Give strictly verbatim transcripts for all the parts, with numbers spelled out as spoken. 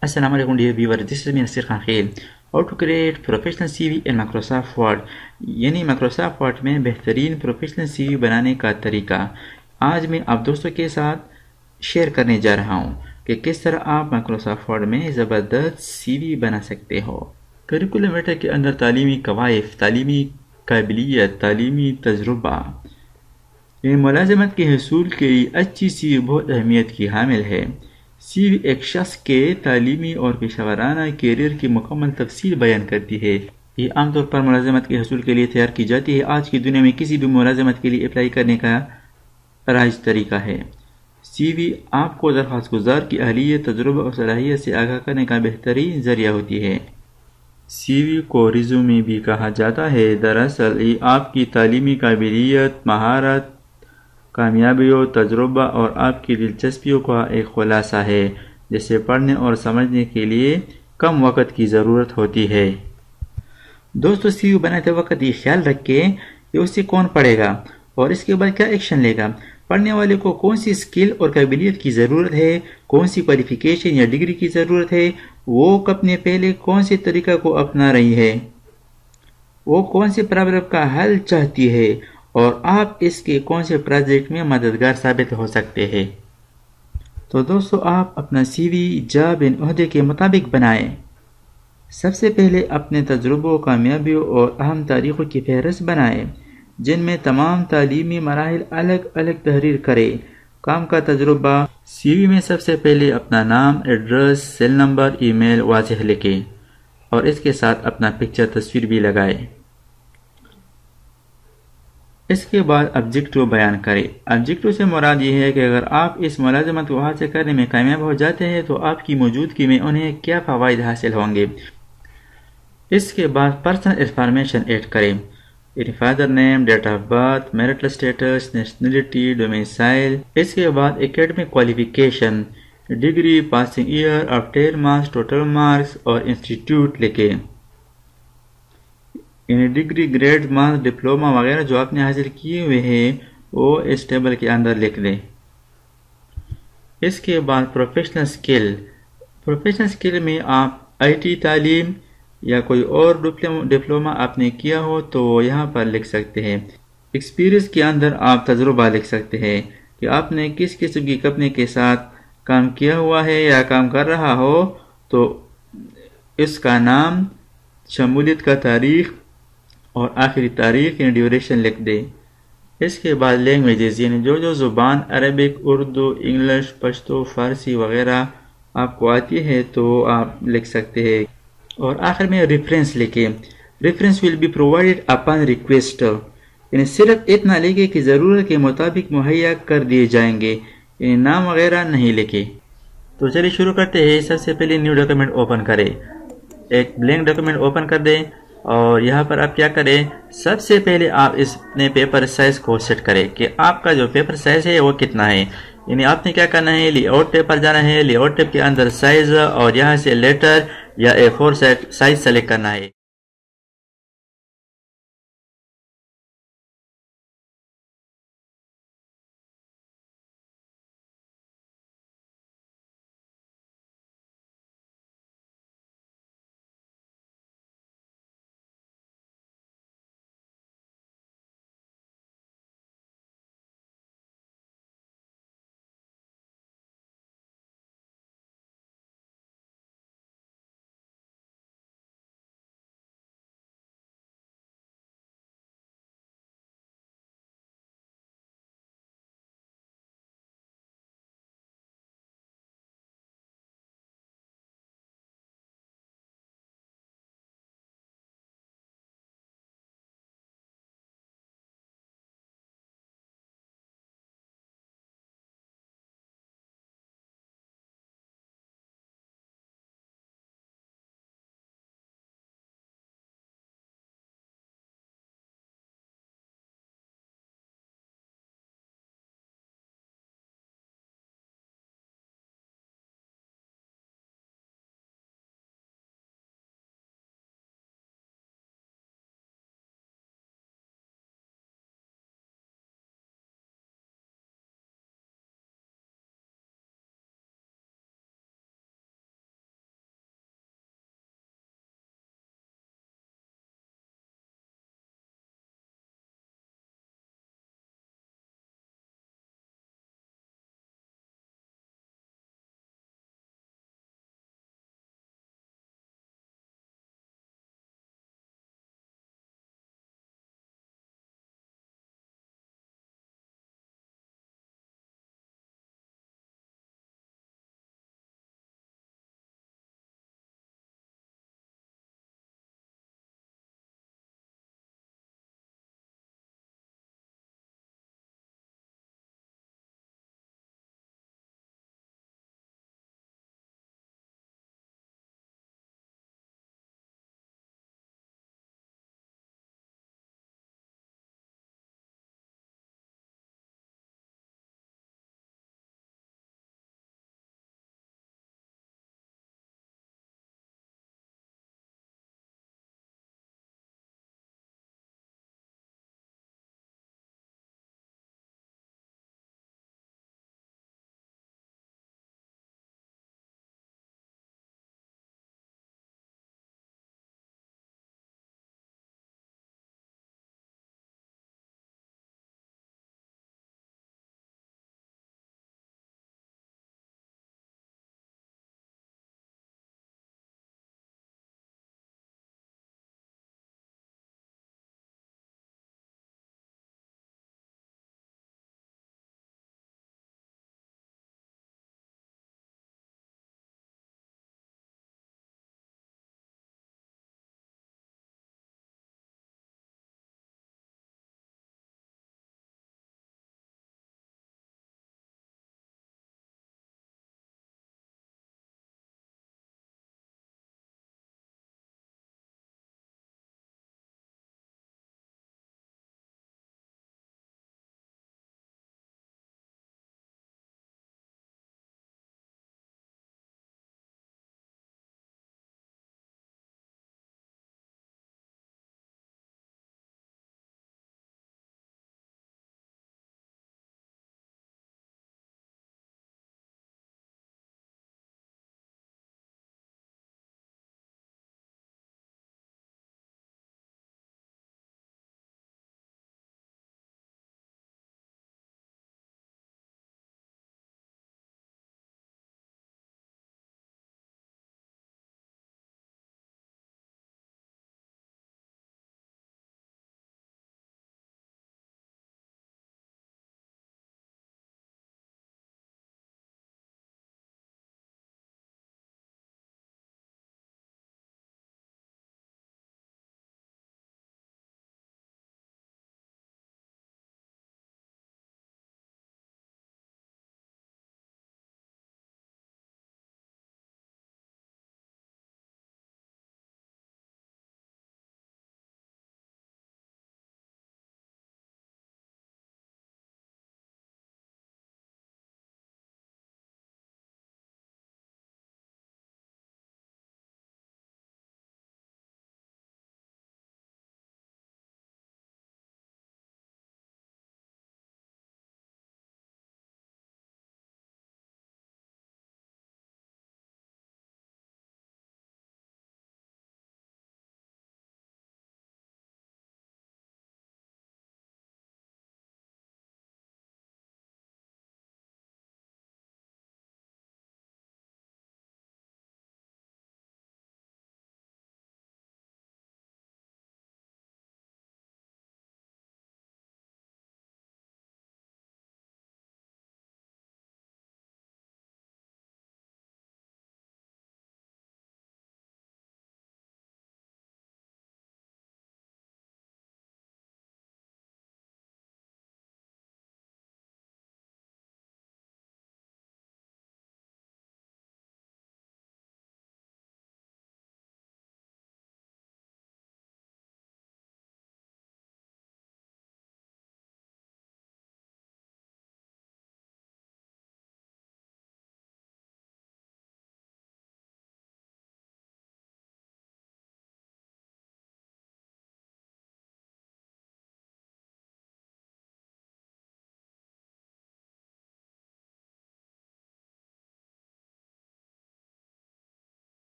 Assalamu alaikum dear viewer, this is me Naseer Khan Khail. How to create professional C V in Microsoft Word यानी Microsoft Word में बेहतरीन professional C we बनाने का तरीका आज मैं आप दोस्तों के साथ शेयर करने जा रहा हूँ कि किस तरह आप Microsoft Word में ज़बरदस्त सी वी बना सकते हो। करिकुलम वेटा के अंदर तालीमी कवायद, तालीमी काबिलियत, तालीमी तजुर्बा, ये मुलाजमत के हसूल के लिए अच्छी सी वी बहुत अहमियत की हामिल है। सी वी एक शख्स के तालीमी और पेशावराना कैरियर की मुकम्मल तफसील बयान करती है। ये आमतौर पर मुलाजमत के हसूल के लिए तैयार की जाती है। आज की दुनिया में किसी भी मुलाजमत के लिए अप्लाई करने का राइज तरीका है। सी वी आपको दरख्वास्त गुजार की अहलियत, तजुर्बा और सलाहियत से आगाह करने का बेहतरीन जरिया होती है। सी वी को रिज्यूमे भी कहा जाता है। दरअसल ये आपकी तालीमी काबिलियत, महारत, कामयाबियों, तजुर्बा और आपकी दिलचस्पियों का एक खुलासा है जिसे पढ़ने और समझने के लिए कम वक़्त की ज़रूरत होती है। दोस्तों, सी वी बनाते वक्त ये ख्याल रखें कि उसे कौन पढ़ेगा और इसके बाद क्या एक्शन लेगा। पढ़ने वाले को कौन सी स्किल और काबिलियत की ज़रूरत है, कौन सी क्वालिफिकेशन या डिग्री की ज़रूरत है, वो अपने पहले कौन से तरीका को अपना रही है, वो कौन से प्रॉब्लम का हल चाहती है और आप इसके कौन से प्रोजेक्ट में मददगार साबित हो सकते हैं। तो दोस्तों, आप अपना सी वी जॉब एंड ओहदे के मुताबिक बनाएं। सबसे पहले अपने तजुर्बों, कामयाबियों और अहम तारीखों की फहरिस्त बनाएं जिनमें तमाम तालीमी मराहिल अलग अलग तहरीर करें। काम का तजुर्बा, सी वी में सबसे पहले अपना नाम, एड्रेस, सेल नंबर, ईमेल वाज़ेह लिखें और इसके साथ अपना पिक्चर, तस्वीर भी लगाएं। इसके बाद ऑब्जेक्टिव बयान करें। ऑब्जेक्टिव से मुराद ये है कि अगर आप इस मुलाजमत को हासिल करने में कामयाब हो जाते हैं तो आपकी मौजूदगी में उन्हें क्या फ़वाइद हासिल होंगे। इसके बाद पर्सनल इंफॉर्मेशन ऐड करें, father name, date of birth, marital status, nationality, domicile. इसके बाद academic qualification, degree, passing year of ten marks, total marks और इंस्टीट्यूट लिखें। इन डिग्री, ग्रेड, मार्क्स, डिप्लोमा वगैरह जो आपने हासिल किए हुए हैं वो इस टेबल के अंदर लिख दें। इसके बाद प्रोफेशनल स्किल, प्रोफेशनल स्किल में आप आई टी तालीम या कोई और डिप्लोमा आपने किया हो तो यहाँ पर लिख सकते हैं। एक्सपीरियंस के अंदर आप तजुर्बा लिख सकते हैं कि आपने किस किस्म की कंपनी के साथ काम किया हुआ है या काम कर रहा हो तो इसका नाम, शमूलियत का तारीख और आखिरी तारीख यानी ड्यूरेशन लिख दें। इसके बाद लैंग्वेजेस यानी जो जो ज़ुबान अरबिक, उर्दू, इंग्लिश, पश्तो, फ़ारसी वगैरह आपको आती है तो आप लिख सकते हैं। और आखिर में रेफरेंस लिखें। Reference will be provided upon request, यानी सिर्फ इतना लिखें कि ज़रूरत के मुताबिक मुहैया कर दिए जाएंगे, यानी नाम वगैरह नहीं लिखे। तो चलिए शुरू करते हैं। सबसे पहले न्यू डॉक्यूमेंट ओपन करें, एक ब्लैंक डॉक्यूमेंट ओपन कर दें और यहाँ पर आप क्या करें, सबसे पहले आप इस अपने पेपर साइज को सेट करें कि आपका जो पेपर साइज है वो कितना है। यानी आपने क्या करना है, लेआउट टैब पर जाना है, लेआउट टैब के अंदर साइज और यहाँ से लेटर या ए फोर साइज सेलेक्ट करना है।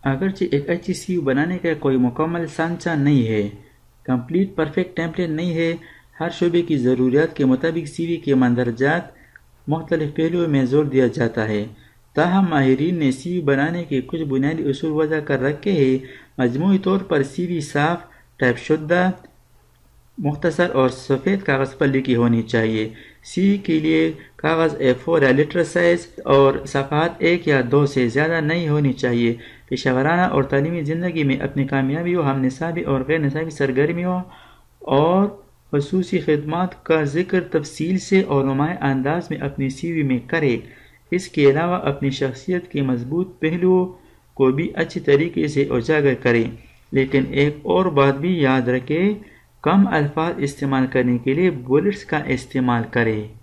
اگرچہ ایک اچھی سی وی بنانے کا کوئی مکمل سانچہ نہیں ہے، کمپلیٹ پرفیکٹ ٹیمپلیٹ نہیں ہے، ہر شعبے کی ضروریات کے مطابق سی وی کے مندرجات مختلف پہلوؤں میں زور دیا جاتا ہے، تاہم ماہرین نے سی وی بنانے کے کچھ بنیادی اصول وضع کر رکھے ہیں۔ مجموعی طور پر سی وی صاف، ٹائپ شدہ، مختصر اور سفید کاغذ پر لکھی ہونی چاہیے۔ سی وی کے لیے کاغذ اے فور یا لیٹر سائز اور صفحات ایک یا دو سے زیادہ نہیں ہونی چاہیے۔ پیشہ ورانہ اور تعلیمی زندگی میں اپنی کامیابیوں، ہم نصابی اور غیر نصابی سرگرمیوں اور خصوصی خدمات کا ذکر تفصیل سے اور نمایاں انداز میں اپنی سی وی میں کریں۔ اس کے علاوہ اپنی شخصیت کے مضبوط پہلوؤں کو بھی اچھی طریقے سے اجاگر کریں، لیکن ایک اور بات بھی یاد رکھیں، کم الفاظ استعمال کرنے کے لیے بلٹس کا استعمال کریں۔